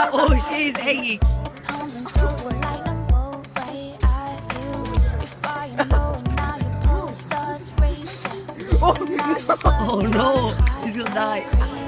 Oh, she's hanging. Oh no, he's gonna die.